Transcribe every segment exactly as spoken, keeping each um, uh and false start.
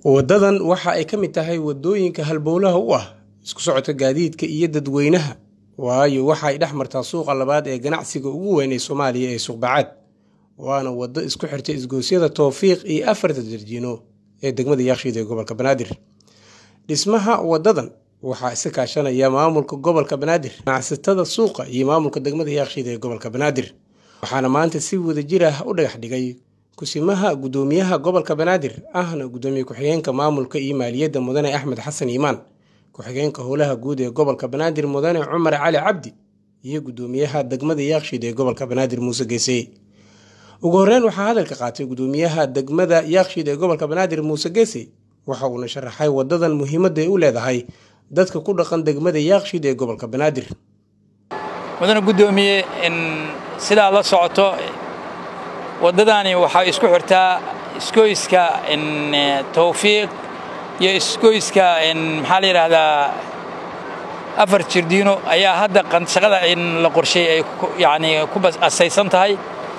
wadadan waxa ay ka mid tahay wadooyinka halbowlaha u ah isku socodka gaadiidka iyo dadweynaha waayo waxa ay dhex martaa suuqa labaad ee ganacsiga ugu weyn ee Soomaaliya ee Suuq Bacaad waana wado isku xirta isgoosyada Tawfiiq iyo afarta darjiino ee degmada Yaaqshiid ee gobolka Banaadir. Dhismaha wadadan waxa iska kaashanaya maamulka gobolka Banaadir, ganacsatada suuqa iyo maamulka degmada Yaaqshiid ee gobolka Banaadir. waxaana maanta si wadajir ah u dhagax dhigay kusimaha gudoomiyaha gobolka Banaadir ahna gudoomiye ku-xigeenka maamulka iyo maaliyadda Mudane Axmed Xasan Iimaan, ku-xigeenka howlaha guud ee gobolka Banaadir Mudane Cumar Cali Cabdi iyo gudoomiyaha degmada Yaaqshiid ee gobolka Banaadir Muuse Geesay. ugu horreyn waxaa hadalka qaatay gudoomiyaha degmada Yaaqshiid ee gobolka Banaadir Muuse Geesay waxa uu sharaxay wadadan muhiimadda ay u leedahay dadka ku dhaqan degmada Yaaqshiid ee gobolka Banaadir. mudane gudoomiye in sida la socoto wadadani waxa isku xirtaa iskooyska in Tawfiiq iyo iskooyska in maxaa la yiraahdaa afar jirdiino ayaa hadda qanshaqada in la qorshay ay yaani ku asaysan tahay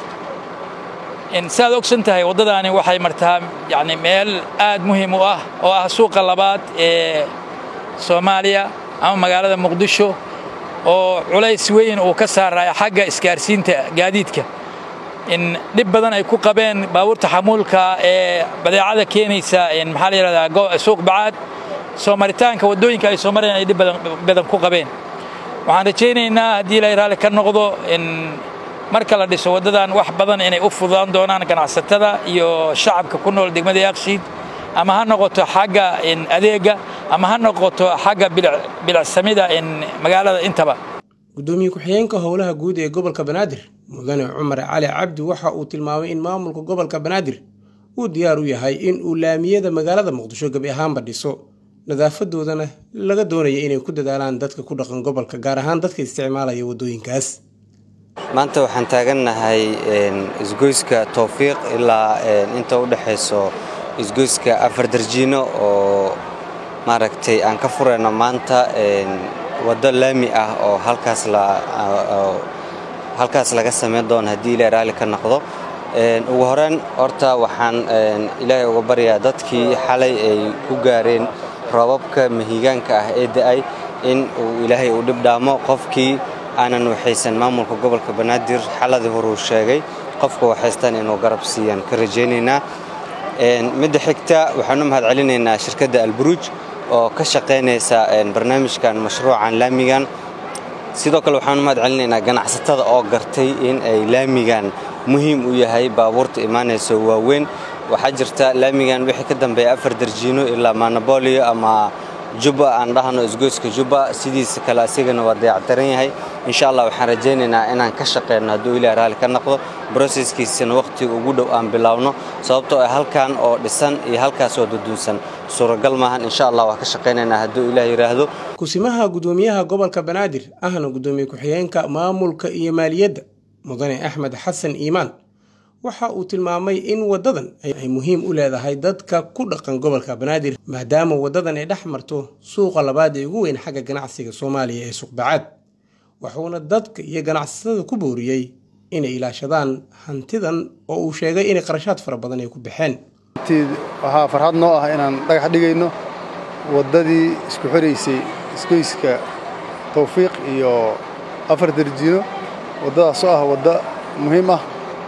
in saad ogsan tahay wadadani waxay martaa yaani meel aad muhiim u ah oo ah suuqa labaad ee Soomaaliya ama magaalada Muqdisho oo culays weyn oo ka saaray xagga isgaarsiinta gaadiidka in dib badan ay ku qabeen baabuurta xamuulka ee badeecada keenaysa in maxaa la yiraahdaa suuq Bacaad soo maritaanka wadooyinka ay soo mareen ay dib badan badan ku qabeen. waxaan rajaynaynaa haddii la yiraahdo ka noqdo in marka la dhiso wadadan wax badan inay u fududaan doonaan ganacsatada iyo shacabka ku nool degmada Yaaqshiid ama ha noqoto xagga in adeega ama ha noqoto xagga bilacsamida in magaalada intaba. gudoomiye ku-xigeenka howlaha guud ee gobolka Banaadir Mudane Cumar Cali Cabdi waxa uu tilmaamay in maamulka gobolka Banaadir uu diyaar u yahay in uu laamiyada magaalada Muqdisho gabi ahaanba dhiso nadaafadoodana laga doonayo inay ku dadaalaan dadka ku dhaqan gobolka gaar ahaan dadka isticmaalaya wadooyinkaas. maanta waxaan taaganahay isgoyska Tawfiiq ilaa inta u dhaxayso isgoyska afar darjiino oo maaragtay aan ka fureyno maanta wado laami ah oo halkaas la halkaas laga sameyn doono haddii Ilaahay raali ka noqdo. ugu horeen horta waxaan Ilaahay uga baryaa dadkii xalay ay ku gaareen roobabka mahigaanka ah ee da'ay in uu Ilaahay u dhib dhaamo qofkii aanan waxaysan maamulka gobolka Banaadir xaladii hore uu sheegay qofka waxaystaan inuu garab siiyaan ka rajaynaynaa. mid xigta waxaan u mahad celinaynaa shirkadda Alburuj oo ka shaqeynaysa barnaamijkan mashruucan laamigan. sidoo kale waxaan u mahad celinaynaa ganacsatada oo gartay in ay laamigan muhiim u yahay baabuurta imaanayso waaweyn. waxaa jirta laamigan wixii ka dambeeya afar darjiino ilaa Manabolio ama Juba aan dhahno isgoyska Juba sidiisa kale asigana waa dayactiran yahay. insha Allah waxaan rajaynaynaa inaan ka shaqeyno haddii Ilaahay raali ka noqdo processkiisana waqtiga ugu dhow aan bilaawno sababtoo ah halkan oo dhisan iyo halkaas oo dudunsan suuragal maahan. insha Allah waan ka shaqeynaynaa haddii Ilaahay yiraahdo. kusimaha gudoomiyaha gobolka Banaadir ahna gudoomiye ku-xigeenka maamulka iyo maaliyadda Mudane Axmed Xasan Iimaan waxa uu tilmaamay in wadadan ay muhiim u leedahay dadka ku dhaqan gobolka Banaadir maadaama wadadan ay dhex marto suuqa labaad ee ugu weyn xagga ganacsiga Soomaaliya ee Suuq Bacaad. wuxuuna dadka iyo ganacsatada ku booriyay inay ilaashadaan hantidan oo uu sheegay in qarashaad fara badan ay ku baxeen. waxaa farxad noo ah inaan dhagax dhigayno wadadii isku xireysay isgoyska Tawfiiq iyo afar darjiino wadadaas oo ah wada muhiim ah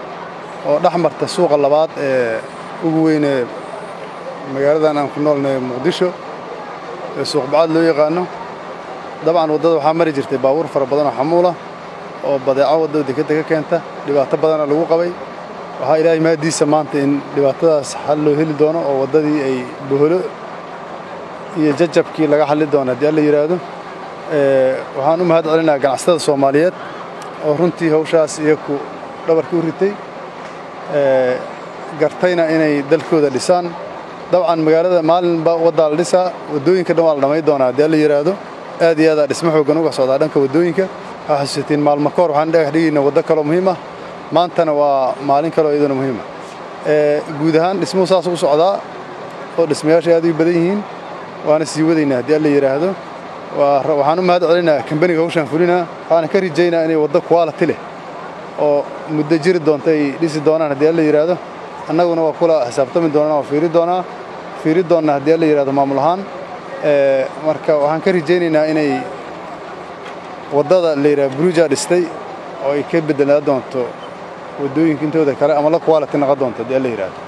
oo dhex marta suuqa labaad ee ugu weyn ee magaaladan aan ku noolnahay Muqdisho ee Suuq Bacaad loo yaqaano. dabcan wadada waxaa mari jirtay baabuur fara badan oo xamuul ah oo badeeco wadada dekedda ka keenta dhibaato badan lagu qabay. waxaa Ilaahay maadiisa maanta in dhibaatadaas xal loo heli doono oo wadadii ay boholo iyo jajabkii laga xalli doono haddii la yiraahdo. waxaan u mahad celinayaa ganacsatada Soomaaliyeed oo runtii hawshaas iyagu dhabarka u ritay gartayna inay dalkooda dhisaan. dabcan magaalada maalinba wada la dhisaa wadooyinka dhan waa la dhamay doonaa haddii la yiraahdo. aad iyo aad dhismo xoogan uga socda dhanka wadooyinka. waxaa xasuusatiin maalmo ka hor waxaan dhagax dhigaynaa wado kale muhiim ah maantana waa maalin kale iyaduna muhiim ah. guud ahaan dhismuhu saas u socdaa oo dhismayaasha aad u badan yihiin waana sii wadaynaa haddii la yiraahdo. waxaan u mahad celinayaa kambaniga hawshan fulina waxaan ka rajaynaa inay wado quality leh oo muddo jiri doonta ay dhisi doonaan haddii la yiraahdo. annaguna waa kula xisaabtami doonaa oo fiiri doonaa fiiri doonnaa haddii la yidhahdo maamul ahaan marka waxaan ka rajaynaynaa inay waddada la yidhahdo buruja dhistay oo ay ka beddelaa doonto waddooyinka intooda kale ama la quality noqon doonto haddii la yidhahdo